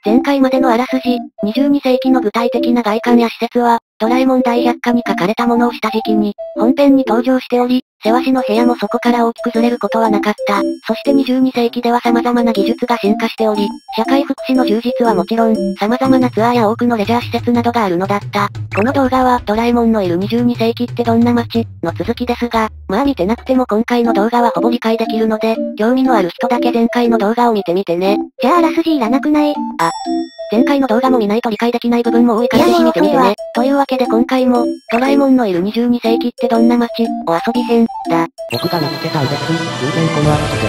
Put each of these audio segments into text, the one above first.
前回までのあらすじ、22世紀の具体的な外観や施設は、ドラえもん大百科に書かれたものを下敷きに、本編に登場しており、せわしの部屋もそこから大きくずれることはなかった。そして22世紀では様々な技術が進化しており、社会福祉の充実はもちろん、様々なツアーや多くのレジャー施設などがあるのだった。この動画は、ドラえもんのいる22世紀ってどんな街の続きですが、まあ見てなくても今回の動画はほぼ理解できるので、興味のある人だけ前回の動画を見てみてね。 じゃああらすじいらなくない？ 前回の動画も見ないと理解できない部分も多いからぜひ見てみてね。というわけで今回も、ドラえもんのいる22世紀ってどんな街を遊び編、だ。 僕が見つけたんです。偶然このあらすじで。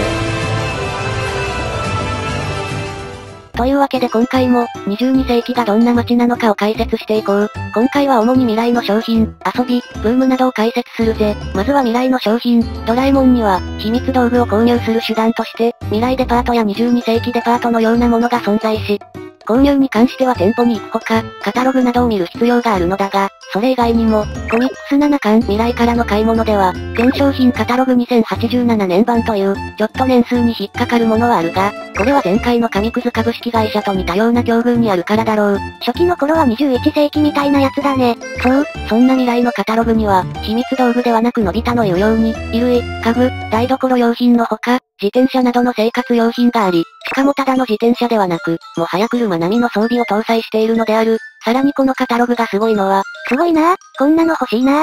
というわけで今回も、22世紀がどんな街なのかを解説していこう。今回は主に未来の商品、遊び、ブームなどを解説するぜ。まずは未来の商品、ドラえもんには、秘密道具を購入する手段として、未来デパートや22世紀デパートのようなものが存在し、購入に関しては店舗に行くほか、カタログなどを見る必要があるのだが、それ以外にも、コミックス7巻未来からの買い物では、全商品カタログ2087年版という、ちょっと年数に引っかかるものはあるが、これは前回の紙くず株式会社と似たような境遇にあるからだろう。 初期の頃は21世紀みたいなやつだね。 そう、そんな未来のカタログには、秘密道具ではなくのび太の言うように、衣類、家具、台所用品のほか、自転車などの生活用品があり、しかもただの自転車ではなく、もはや車並みの装備を搭載しているのである。さらにこのカタログがすごいのは、 すごいな、こんなの欲しいな。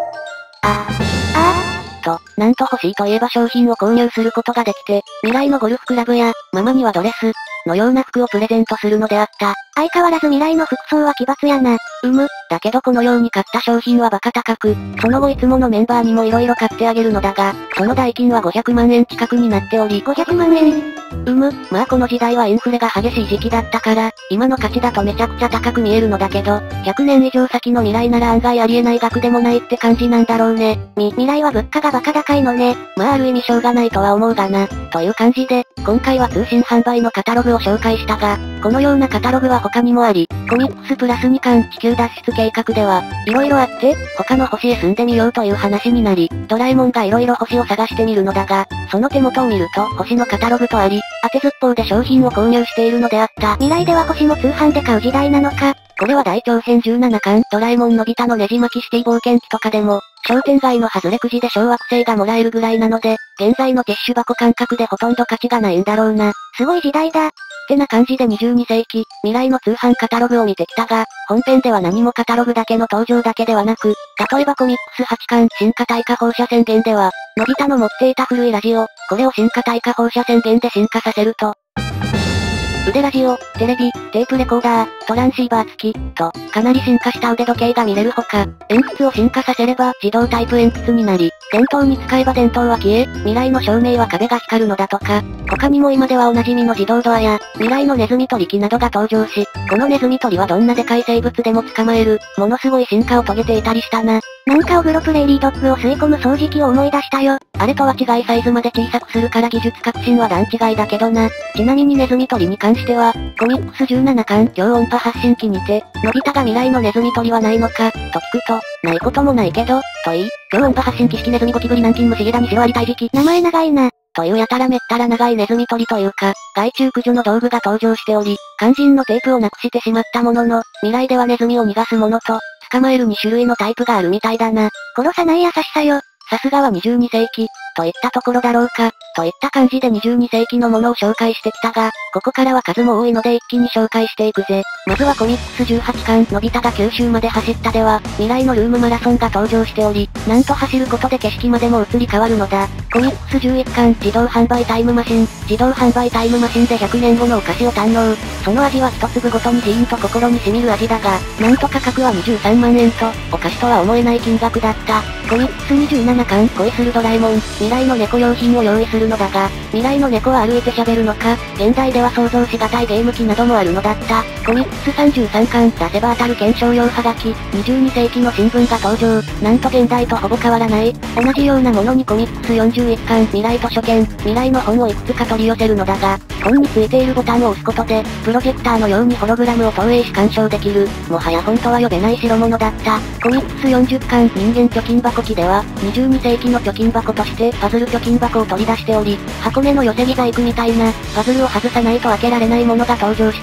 なんと欲しいといえば商品を購入することができて、未来のゴルフクラブや、ママにはドレス、のような服をプレゼントするのであった。 相変わらず未来の服装は奇抜やな。 だけどこのように買った商品はバカ高く、その後いつものメンバーにも色々買ってあげるのだが、その代金は500万円近くになっており、 500万円まあこの時代はインフレが激しい時期だったから、今の価値だとめちゃくちゃ高く見えるのだけど、100年以上先の未来なら案外ありえない額でもないって感じなんだろうね。 未来は物価がバカ高いのね。 まあある意味しょうがないとは思うがな。という感じで、今回は通信販売のカタログを紹介したが、このようなカタログは他にもあり、コミックスプラス2巻地球脱出計画では、色々あって、他の星へ住んでみようという話になり、ドラえもんが色々星を探してみるのだが、その手元を見ると星のカタログとあり、当てずっぽうで商品を購入しているのであった。 未来では星も通販で買う時代なのか。 これは大長編17巻ドラえもんのび太のねじ巻きシティ冒険記とかでも、商店街の外れくじで小惑星がもらえるぐらいなので、現在のティッシュ箱感覚でほとんど価値がないんだろうな。 すごい時代だ。 ってな感じで22世紀、未来の通販カタログを見てきたが、本編では何もカタログだけの登場だけではなく、例えばコミックス8巻進化対化放射宣言では、のび太の持っていた古いラジオ、これを進化対化放射宣言で進化させると、腕ラジオ、テレビ、テープレコーダー、トランシーバー付き、と、かなり進化した腕時計が見れるほか、鉛筆を進化させれば自動タイプ鉛筆になり、電灯に使えば電灯は消え、未来の照明は壁が光るのだとか、他にも今ではおなじみの自動ドアや、未来のネズミ捕り機などが登場し、このネズミ捕りはどんなでかい生物でも捕まえる、ものすごい進化を遂げていたりしたな。 なんかオグロプレイリードッグを吸い込む掃除機を思い出したよ。 あれとは違いサイズまで小さくするから技術革新は段違いだけどな。ちなみにネズミ捕りに関しては、コミックス17巻超音波発信機にて、のび太が未来のネズミ捕りはないのか、と聞くと、ないこともないけど、と言い、超音波発信機式ネズミゴキブリ南京虫枝に白アリ大磁気。 名前長いな。 というやたらめったら長いネズミ捕りというか、害虫駆除の道具が登場しており、肝心のテープをなくしてしまったものの、未来ではネズミを逃がすものと、捕まえる2種類のタイプがあるみたいだな。 殺さない優しさよ。 さすがは22世紀、といったところだろうか、といった感じで22世紀のものを紹介してきたが、ここからは数も多いので一気に紹介していくぜ。まずはコミックス18巻のび太が九州まで走ったでは、未来のルームマラソンが登場しており、なんと走ることで景色までも移り変わるのだ。コミックス11巻自動販売タイムマシン、自動販売タイムマシンで100年後のお菓子を堪能。その味は一粒ごとにジーンと心に染みる味だが、なんと価格は23万円と、お菓子とは思えない金額だった。コミックス27巻恋するドラえもん、未来の猫用品を用意するのだが、未来の猫は歩いて喋るのか、現代では想像しがたいゲーム機などもあるのだった。コミックス33巻出せば当たる検証用はがき、22世紀の新聞が登場。なんと現代とほぼ変わらない。同じようなものにコミックス41巻未来図書券、未来の本をいくつか取り寄せるのだが、本についているボタンを押すことで、プロジェクターのようにホログラムを投影し鑑賞できる。もはや本とは呼べない代物だった。コミックス40巻人間貯金箱機では、22世紀の貯金箱としてパズル貯金箱を取り出しており、箱根の寄せ木細工みたいな、パズルを外さないと開けられないものが登場したり、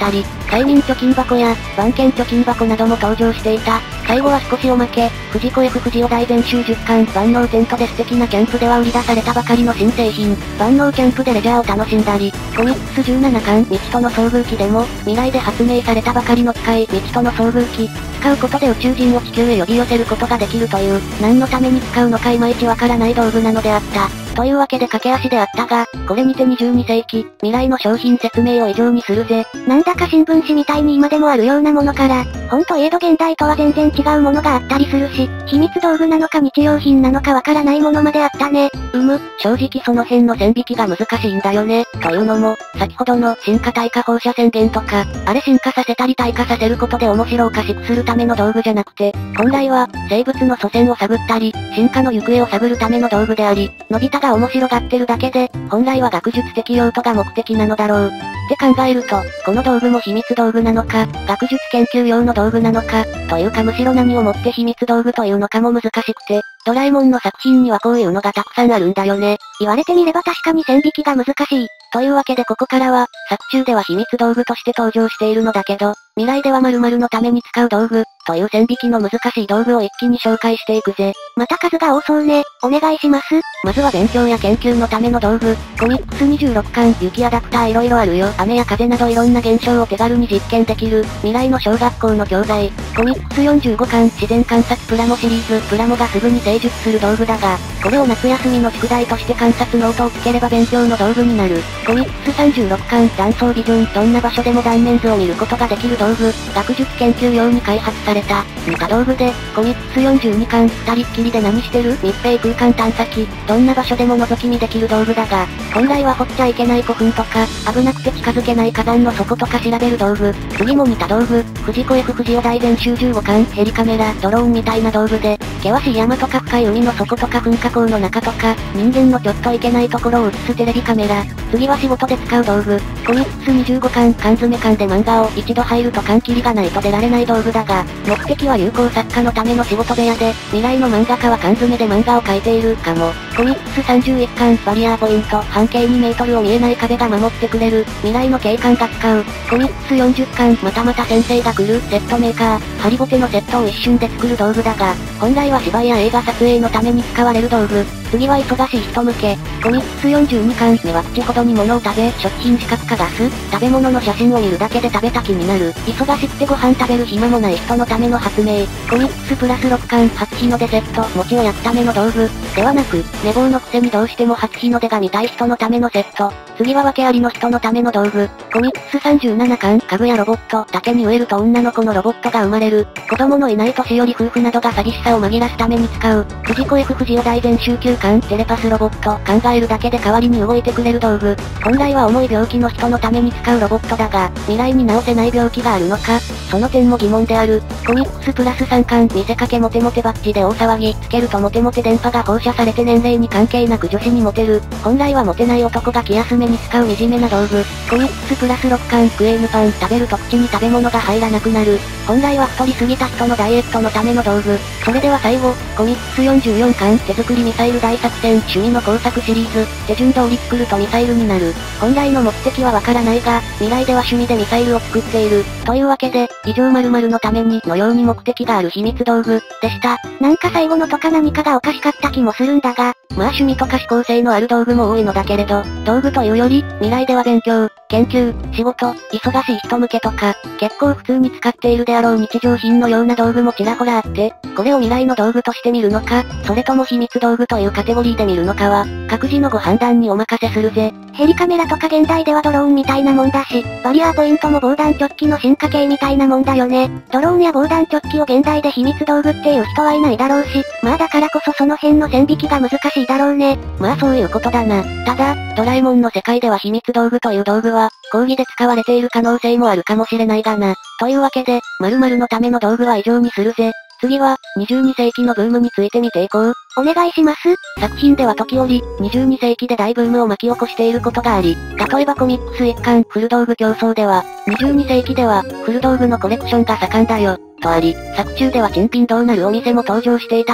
催眠貯金箱や、番犬貯金箱なども登場していた。最後は少しおまけ、藤子 F 不二雄大全集10巻、万能テントで素敵なキャンプでは売り出されたばかりの新製品、万能キャンプでレジャーを楽しんだり、コミックス17巻、未知との遭遇機でも、未来で発明されたばかりの機械、未知との遭遇機、使うことで宇宙人を地球へ呼び寄せることができるという、何のために使うのかいまいちわからない道具なのであった。というわけで駆け足であったが、これにて22世紀、未来の商品説明を以上にするぜ。 なんだか新聞紙みたいに今でもあるようなものから、本といえど現代とは全然違うものがあったりするし、秘密道具なのか日用品なのかわからないものまであったね。 正直その辺の線引きが難しいんだよね。というのも、先ほどの進化対化放射線源とか、あれ進化させたり退化させることで面白おかしくするための道具じゃなくて、本来は、生物の祖先を探ったり、進化の行方を探るための道具であり、のび太が面白がってるだけで、本来は学術的用途が目的なのだろう。って考えると、この道具も秘密道具なのか、学術研究用の道具なのか、というかむしろ何をもって秘密道具というのかも難しくて、ドラえもんの作品にはこういうのがたくさんあるんだよね。 言われてみれば確かに線引きが難しい。 というわけでここからは、作中では秘密道具として登場しているのだけど、未来では〇〇のために使う道具、という線引きの難しい道具を一気に紹介していくぜ。 また数が多そうね。お願いします。 まずは勉強や研究のための道具。コミックス26巻、雪アダプター色々あるよ。雨や風などいろんな現象を手軽に実験できる、未来の小学校の教材。コミックス45巻、自然観察プラモシリーズ。プラモがすぐに成熟する道具だが、これを夏休みの宿題として観察ノートをつければ勉強の道具になる。コミックス36巻、断層ビジョン。どんな場所でも断面図を見ることができる道具。学術研究用に開発された。似た道具で、コミックス42巻、二人っきりで何してる密閉空間探査機。どんな場所でも覗き見できる道具だが、本来は掘っちゃいけない古墳とか、危なくて近づけない火山の底とか調べる道具。次も似た道具、藤子 F 不二雄大全集15巻、ヘリカメラ、ドローンみたいな道具で、険しい山とか深い海の底とか噴火口の中とか、人間のちょっといけないところを映すテレビカメラ。次は仕事で使う道具。コミックス25巻、缶詰缶で漫画を一度入ると缶切りがないと出られない道具だが、目的は有効作家のための仕事部屋で、未来の漫画家は缶詰で漫画を描いているかも。コミックス31巻、バリアーポイント、半径2メートルを見えない壁が守ってくれる、未来の警官が使う。コミックス40巻、またまた先生が来る、セットメーカー、ハリボテのセットを一瞬で作る道具だが、本来は芝居や映画撮影のために使われる道具。次は忙しい人向け。コミックス42巻には口ほどに物を食べ、食品視覚化ガス、食べ物の写真を見るだけで食べた気になる。忙しくてご飯食べる暇もない人のための発明。コミックスプラス6巻、初日の出セット、餅を焼くための道具。ではなく、寝坊のくせにどうしても初日の出が見たい人のためのセット。次は訳ありの人のための道具。コミックス37巻、家具やロボット、竹に植えると女の子のロボットが生まれる。子供のいない年寄り夫婦などが寂しさを紛らすために使う。藤子 F 不二雄大全集9巻、テレパスロボット、考えるだけで代わりに動いてくれる道具。本来は重い病気の人のために使うロボットだが、未来に治せない病気があるのか、その点も疑問である。コミックスプラス3巻、見せかけモテモテバッジで大騒ぎ、つけるとモテモテ電波が放射されて年齢に関係なく女子にモテる。本来はモテない男が気休めに使う惨めな道具。コミックスプラス6巻、クエームパン、食べると口に食べ物が入らなくなる。本来は太りすぎた人のダイエットのための道具。それでは最後、コミックス44巻、手作りミサイル大作戦、趣味の工作シリーズ、手順通り作るとミサイルになる。本来の目的はわからないが、未来では趣味でミサイルを作っている。というわけで、以上〇〇のためにのように目的がある秘密道具、でした。 なんか最後のとか何かがおかしかった気もするんだが、 まあ趣味とか思考性のある道具も多いのだけれど、道具というより、未来では勉強、研究、仕事、忙しい人向けとか、結構普通に使っているであろう日常品のような道具もちらほらあって、これを未来の道具として見るのか、それとも秘密道具というカテゴリーで見るのかは、各自のご判断にお任せするぜ。 ヘリカメラとか現代ではドローンみたいなもんだし、バリアーポイントも防弾チョッキの進化系みたいなもんだよね。ドローンや防弾チョッキを現代で秘密道具っていう人はいないだろうし、まあだからこそその辺の線引きが難しいだろうね。 まあそういうことだな。ただ、ドラえもんの世界では秘密道具という道具は、講義で使われている可能性もあるかもしれないがな。というわけで、〇〇のための道具は以上にするぜ。次は、22世紀のブームについて見ていこう。 お願いします。 作品では時折、22世紀で大ブームを巻き起こしていることがあり、例えばコミックス1巻、古道具競争では、22世紀では、古道具のコレクションが盛んだよ、とあり、作中では珍品どうなるお店も登場していたり、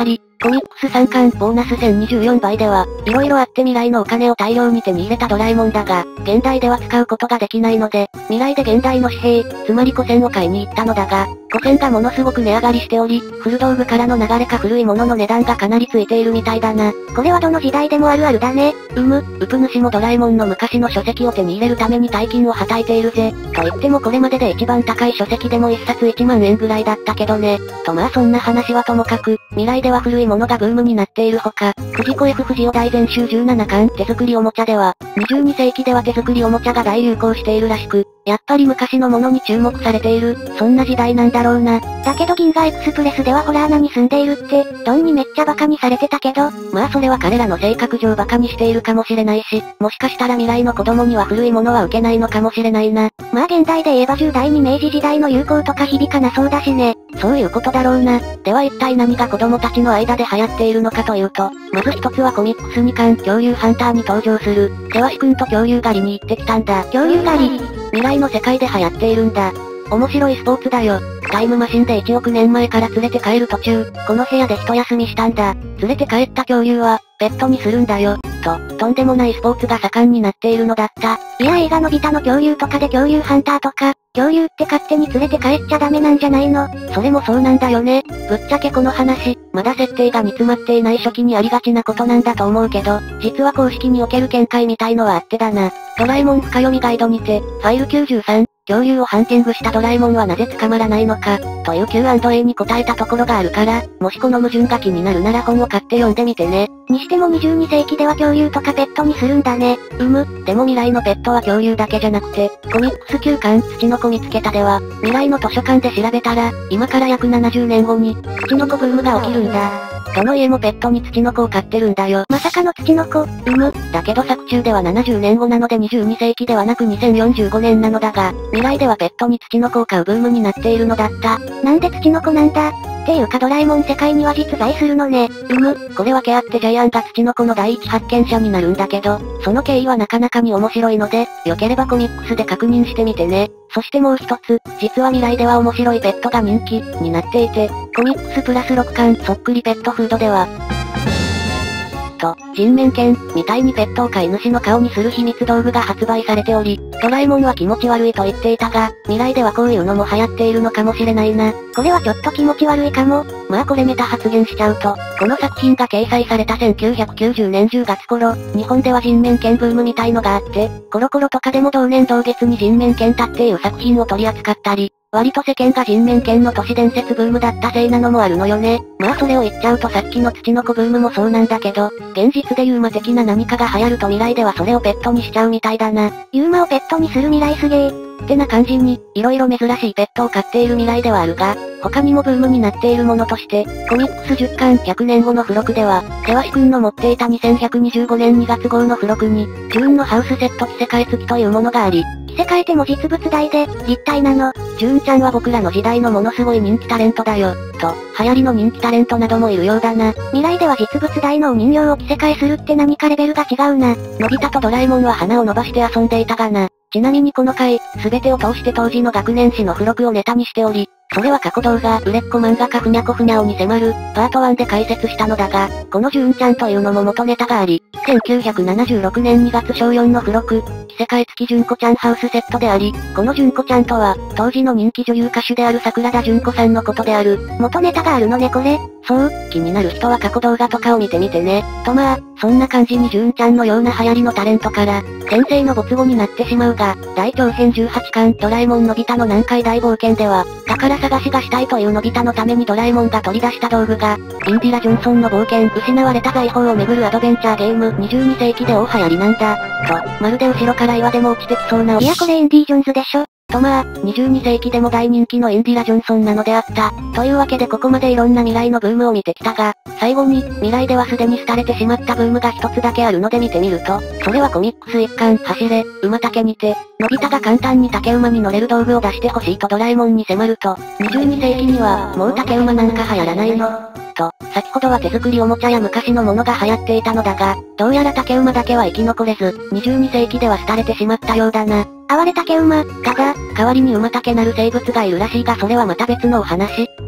コミックス3巻、ボーナス1024倍では、色々あって未来のお金を大量に手に入れたドラえもんだが、現代では使うことができないので、未来で現代の紙幣、つまり古銭を買いに行ったのだが、古銭がものすごく値上がりしており、古道具からの流れか古いものの値段がかなりついているみたいだな。 これはどの時代でもあるあるだね。 ウプ主もドラえもんの昔の書籍を手に入れるために大金をはたいているぜ。と言ってもこれまでで一番高い書籍でも1冊1万円ぐらいだったけどね。とまあそんな話はともかく、未来では古いものがブームになっているほか、藤子 F 不二雄大全集17巻手作りおもちゃでは、22世紀では手作りおもちゃが大流行しているらしく、やっぱり昔のものに注目されている、そんな時代なんだろうな。 だけど銀河エクスプレスではホラー穴に住んでいるって、ドンにめっちゃバカにされてたけど、 まあそれは彼らの性格上バカにしているかもしれないし、もしかしたら未来の子供には古いものは受けないのかもしれないな。 まあ現代で言えば10代に明治時代の流行とか響かなそうだしね。 そういうことだろうな。では一体何が子供たちの間で流行っているのかというと、まず一つはコミックス2巻恐竜ハンターに登場する、セワシ君と恐竜狩りに行ってきたんだ。 恐竜狩り未来の世界で流行っているんだ。面白いスポーツだよ。タイムマシンで1億年前から連れて帰る途中、この部屋で一休みしたんだ。連れて帰った恐竜は、ペットにするんだよ。とんでもないスポーツが盛んになっているのだった。 いや映画のビタの恐竜とかで恐竜ハンターとか、恐竜って勝手に連れて帰っちゃダメなんじゃないの？ それもそうなんだよね。ぶっちゃけこの話、まだ設定が煮詰まっていない初期にありがちなことなんだと思うけど、実は公式における見解みたいのはあってだな。ドラえもん深読みガイドにて、ファイル93、恐竜をハンティングしたドラえもんはなぜ捕まらないのか、という Q&A に答えたところがあるから、もしこの矛盾が気になるなら本を買って読んでみてね。 にしても22世紀では恐竜とかペットにするんだね。 でも未来のペットは恐竜だけじゃなくて、コミックス9巻土の子見つけたでは、未来の図書館で調べたら、今から約70年後に、土の子ブームが起きるんだ。どの家もペットに土の子を飼ってるんだよ。 まさかの土の子。 だけど作中では70年後なので22世紀ではなく2045年なのだが、未来ではペットに土の子を飼うブームになっているのだった。 なんで土の子なんだ？っていうかドラえもん世界には実在するのね。 これはけあってジャイアンが土の子の第一発見者になるんだけど、その経緯はなかなかに面白いので、よければコミックスで確認してみてね。そしてもう一つ、実は未来では面白いペットが人気になっていて、コミックスプラス6巻そっくりペットフードでは、人面犬、みたいにペットを飼い主の顔にする秘密道具が発売されており、ドラえもんは気持ち悪いと言っていたが、未来ではこういうのも流行っているのかもしれないな。 これはちょっと気持ち悪いかも。 まあこれメタ発言しちゃうと、この作品が掲載された1990年10月頃、日本では人面犬ブームみたいのがあって、コロコロとかでも同年同月に人面犬タっていう作品を取り扱ったり、割と世間が人面犬の都市伝説ブームだったせいなのもあるのよね。まあそれを言っちゃうとさっきの土の子ブームもそうなんだけど、現実でユーマ的な何かが流行ると未来ではそれをペットにしちゃうみたいだな。 ユーマをペットにする未来すげー。 ってな感じに、色々珍しいペットを飼っている未来ではあるが、他にもブームになっているものとして、コミックス10巻100年後の付録では、セワシ君の持っていた2125年2月号の付録に、ジューンのハウスセット着せ替え付きというものがあり、 着せ替えても実物大で、立体なの。 ジューンちゃんは僕らの時代のものすごい人気タレントだよ。流行りの人気タレントなどもいるようだな。 未来では実物大のお人形を着せ替えするって何かレベルが違うな。 のび太とドラえもんは鼻を伸ばして遊んでいたがな。ちなみにこの回、すべてを通して当時の学年誌の付録をネタにしており、それは過去動画、売れっ子漫画家ふにゃこふにゃおに迫る、パート1で解説したのだが、このジューンちゃんというのも元ネタがあり、1976年2月小4の付録、着せ替え付き純子ちゃんハウスセットであり、この純子ちゃんとは、当時の人気女優歌手である桜田純子さんのことである。 元ネタがあるのねこれ。 そう、気になる人は過去動画とかを見てみてね。まあ、そんな感じにジューンちゃんのような流行りのタレントから、先生の没後になってしまうが、大長編18巻ドラえもんのび太の南海大冒険では、宝探しがしたいというのび太のためにドラえもんが取り出した道具が、インディラ・ジョンソンの冒険、失われた財宝をめぐるアドベンチャーゲーム、22世紀で大流行りなんだ。まるで後ろから岩でも落ちてきそうな。 いやこれインディ・ジョンズでしょ。 まあ、22世紀でも大人気のインディラ・ジョンソンなのであった。というわけでここまでいろんな未来のブームを見てきたが、最後に、未来ではすでに廃れてしまったブームが一つだけあるので見てみると、それはコミックス1巻、走れ、馬竹にて、のび太が簡単に竹馬に乗れる道具を出してほしいとドラえもんに迫ると、22世紀には、もう竹馬なんか流行らないの。先ほどは手作りおもちゃや昔のものが流行っていたのだが、どうやら竹馬だけは生き残れず、22世紀では廃れてしまったようだな。 哀れ竹馬。 ただ、代わりに馬竹なる生物がいるらしいがそれはまた別のお話。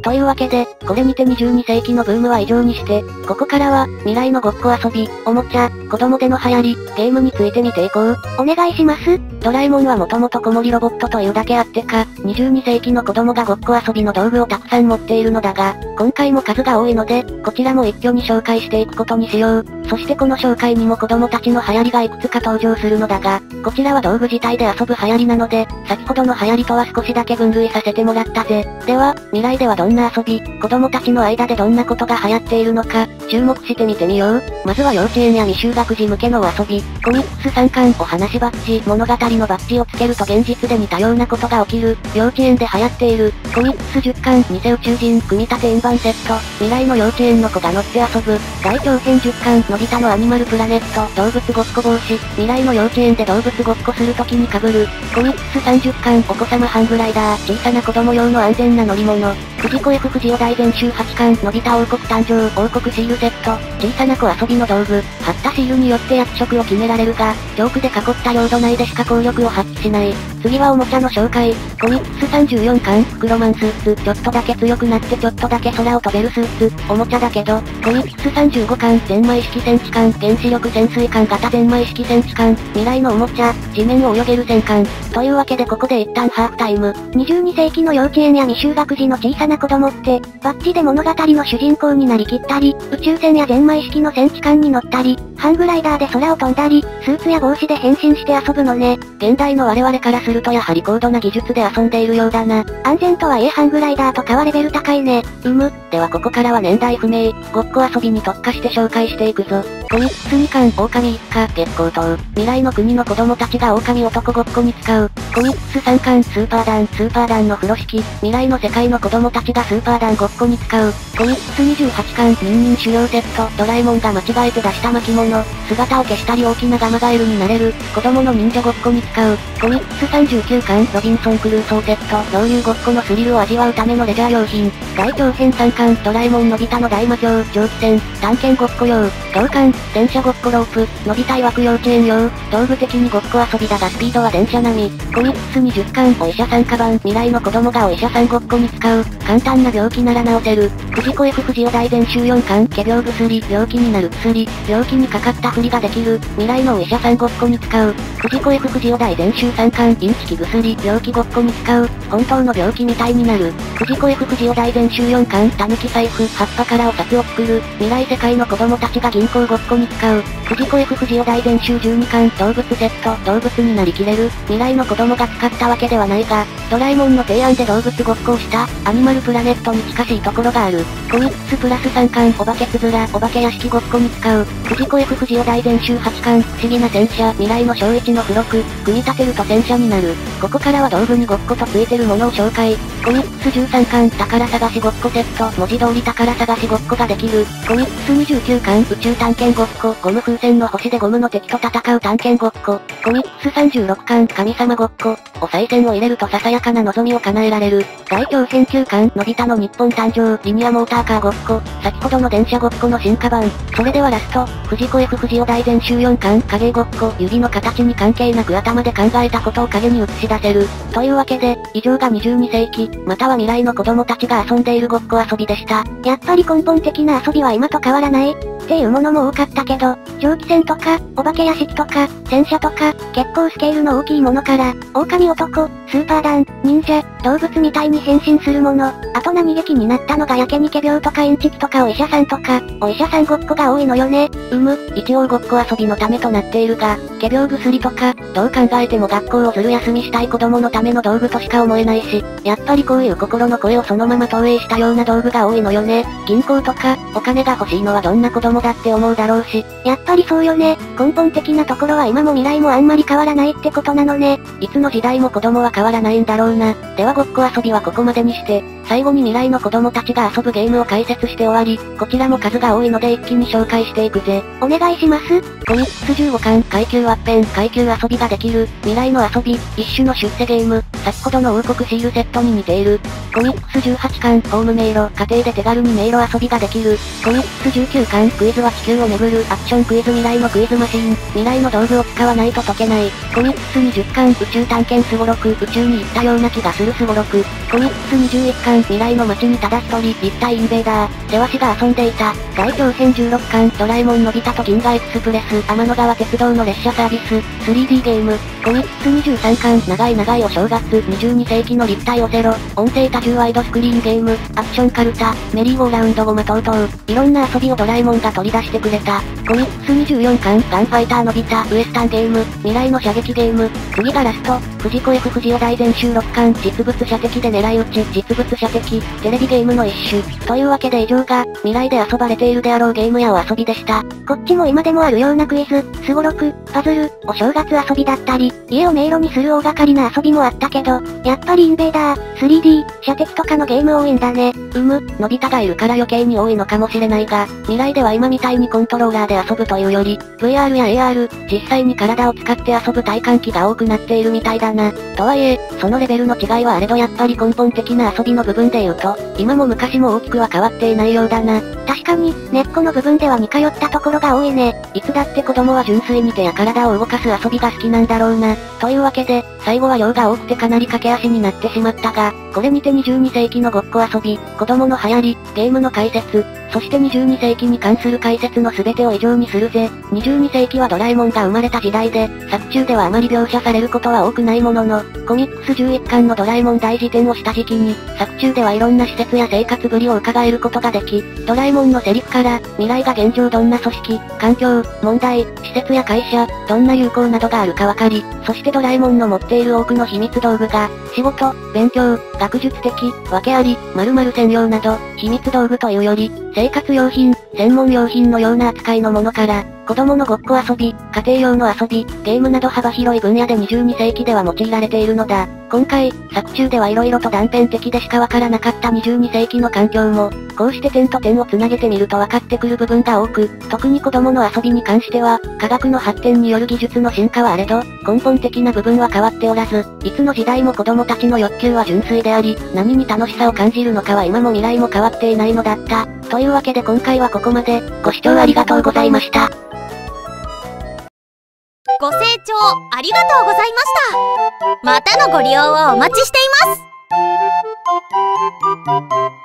というわけで、これにて22世紀のブームは以上にして、ここからは、未来のごっこ遊び、おもちゃ、子供での流行り、ゲームについて見ていこう。 お願いします。 ドラえもんはもともと子守ロボットというだけあってか、22世紀の子供がごっこ遊びの道具をたくさん持っているのだが、今回も数が多いので、こちらも一挙に紹介していくことにしよう。そしてこの紹介にも子供たちの流行りがいくつか登場するのだが、こちらは道具自体で遊ぶ流行りなので、先ほどの流行りとは少しだけ分類させてもらったぜ。では、未来ではどんな遊び、子供たちの間でどんなことが流行っているのか、注目してみてみよう。まずは幼稚園や未就学児向けのお遊び、コミックス3巻お話バッジ、物語のバッジをつけると現実で似たようなことが起きる、幼稚園で流行っている、コミックス10巻偽宇宙人組み立て円盤セット、未来の幼稚園の子が乗って遊ぶ、大長編10巻のび太のアニマルプラネット、動物ごっこ防止、未来の幼稚園で動物ごっこするときに被る、コミックス30巻お子様ハングライダー、小さな子供用の安全な乗り物、藤子 F 不二雄大全集8巻のび太王国誕生王国シールセット、小さな子遊びの道具、貼ったシールによって役職を決められるが、チョークで囲った領土内でしか効力を発揮しない。次はおもちゃの紹介、コミックス34巻袋マンスーツ、ちょっとだけ強くなってちょっとだけ空を飛べるスーツ、おもちゃだけど、コミックス35巻ゼンマイ式戦士艦原子力潜水艦型ゼンマイ式戦士艦、未来のおもちゃ、地面を泳げる戦艦。というわけでここで一旦ハーフタイム。 22世紀の幼稚園や未就学児の小さな子供って、バッジで物語の主人公になりきったり、宇宙船やゼンマイ式の戦士艦に乗ったり、ハングライダーで空を飛んだり、スーツや帽子で変身して遊ぶのね。 現代の我々からするとやはり高度な技術で遊んでいるようだな。 安全とはいえハングライダーとかはレベル高いね。 ではここからは年代不明、ごっこ遊びに特化して紹介していくぞ。コミックス2巻狼一家月光島、未来の国の子供たちが狼男ごっこに使う。コミックス3巻スーパーダンの風呂敷、未来の世界の子供たちがスーパーダンごっこに使う。コミックス28巻ニンニン狩猟セット、ドラえもんが間違えて出した巻物、姿を消したり大きなガマガエルになれる、子供の忍者ごっこに使う。コミックス39巻ロビンソンクルーソーセット、恐竜ごっこのスリルを味わうためのレジャー用品。大長編3巻ドラえもんのび太の大魔教、蒸気船、探検ごっこ用。同巻電車ごっこロープ、のび太曰く幼稚園用。道具的にごっこ遊びだがスピードは電車並み。コミックス20巻お医者さんカバン、未来の子供がお医者さんごっこに使う。簡単な病気なら治せる。藤子 F 不二雄大全集4巻仮病薬、病気になる薬、病気にかかったふりができる。未来のお医者さんごっこに使う。藤子 F 不二雄大全集3巻インチキ薬、病気ごっこに使う。本当の病気みたいになる。藤子 F 不二雄大全集4巻たぬき財布、葉っぱからお札を作る。未来世界の子供たちが銀行ごっこに使う。藤子 F 不二雄大全集12巻動物セット、動物になりきれる。未来の子供が使ったわけではないが、ドラえもんの提案で動物ごっこをしたアニマルプラネットに近しいところがある。コミックスプラス3巻お化けつづら、お化け屋敷ごっこに使う。藤子 F 不二雄大全集8巻不思議な戦車、未来の小1の付録、組み立てると戦車になる。ここからは道具にごっことついてるものを紹介。コミックス13巻宝探しごっこセット、文字通り宝探しごっこができる。コミックス29巻宇宙探検ごっこ、ゴム風船の星でゴムの敵と戦う探検ごっこ。コミックス36巻神様ごっこ、お賽銭を入れるとささやかな望みを叶えられる。大長編9巻のび太の日本誕生、リニアモーターカーごっこ、先ほどの電車ごっこの進化版。それではラスト、藤子 F 不二雄大全集4巻影ごっこ、指の形に関係なく頭で考えたことを影に映し出せる。というわけで、以上が22世紀、または未来の子供たちが遊んでいるごっこ遊びでした。 やっぱり根本的な遊びは今と変わらないっていうものも多かったけど、蒸気船とか、お化け屋敷とか、戦車とか、結構スケールの大きいものから、狼男、スーパーダン、忍者、動物みたいに変身するもの、あと何劇になったのがやけにけ病とかインチキとかお医者さんとか、お医者さんごっこが多いのよね。 一応ごっこ遊びのためとなっているが、仮病薬とか、どう考えても学校をずる休みしたい子供のための道具としか思えないし、やっぱりこういう心の声をそのまま投影したような道具が多いのよね。銀行とか、お金が欲しいのはどんな子供だって思うだろうし。 やっぱりそうよね。根本的なところは今も未来もあんまり変わらないってことなのね。 いつの時代も子供は変わらないんだろうな。ではごっこ遊びはここまでにして、最後に未来の子供たちが遊ぶゲームを解説して終わり、こちらも数が多いので一気に紹介していくぜ。 お願いします。 コミックス15巻階級ワッペン階級遊びができる、未来の遊び、一種の出世ゲーム、 先ほどの王国シールセットに似ている。コミックス18巻、ホーム迷路、家庭で手軽に迷路遊びができる。コミックス19巻、クイズは地球を巡る、アクションクイズ未来のクイズマシーン、未来の道具を使わないと解けない。コミックス20巻、宇宙探検すごろく、宇宙に行ったような気がするすごろく。コミックス21巻、未来の街にただ一人、立体インベーダー、せわしが遊んでいた。大長編16巻、ドラえもんのび太と銀河エクスプレス、天の川鉄道の列車サービス、3D ゲーム。コミックス23巻、長い長いお正月、22世紀の立体オセロ、音声多重ワイドスクリーンゲーム、アクションカルタ、メリーゴーラウンドゴマ等々、いろんな遊びをドラえもんが取り出してくれた。コミックス24巻、ガンファイターのび太、ウエスタンゲーム、未来の射撃ゲーム、次がラスト、藤子 F 不二雄大全集6巻、実物射的で狙い撃ち、実物射的、テレビゲームの一種。というわけで以上が、未来で遊ばれているであろうゲームやお遊びでした。 こっちも今でもあるようなクイズ、すごろく、パズル、お正月遊びだったり、家を迷路にする大掛かりな遊びもあったけど、やっぱりインベーダー、3D、射的とかのゲーム多いんだね。 のび太がいるから余計に多いのかもしれないが、未来では今みたいにコントローラーで遊ぶというより、VR や AR、実際に体を使って遊ぶ体感機が多くなっているみたいだな。とはいえ、そのレベルの違いはあれどやっぱり根本的な遊びの部分で言うと、今も昔も大きくは変わっていないようだな。 確かに、根っこの部分では似通ったところが多いね。 いつだって子供は純粋に手や体を動かす遊びが好きなんだろうな。というわけで、最後は量が多くてかなり駆け足になってしまったが、これにて22世紀のごっこ遊び、子供の流行り、ゲームの解説、そして22世紀に関する解説の全てを以上にするぜ。22世紀はドラえもんが生まれた時代で、作中ではあまり描写されることは多くないものの、コミックス11巻のドラえもん大辞典をした時期に、作中ではいろんな施設や生活ぶりを伺えることができ、ドラえもんのセリフから、未来が現状どんな組織、環境、問題、施設や会社、どんな友好などがあるかわかり、そしてドラえもんの持っている多くの秘密道具が、仕事、勉強、学術的、訳あり、〇〇専用など、秘密道具というより、生活用品、専門用品のような扱いのものから、子供のごっこ遊び、家庭用の遊び、ゲームなど幅広い分野で22世紀では用いられているのだ。今回、作中では色々と断片的でしかわからなかった22世紀の環境も、こうして点と点をつなげてみると分かってくる部分が多く、特に子供の遊びに関しては、科学の発展による技術の進化はあれど、根本的な部分は変わっておらず、いつの時代も子供たちの欲求は純粋であり、何に楽しさを感じるのかは今も未来も変わっていないのだった。というわけで今回はここまで、ご視聴ありがとうございました。 ご清聴ありがとうございました。またのご利用をお待ちしています。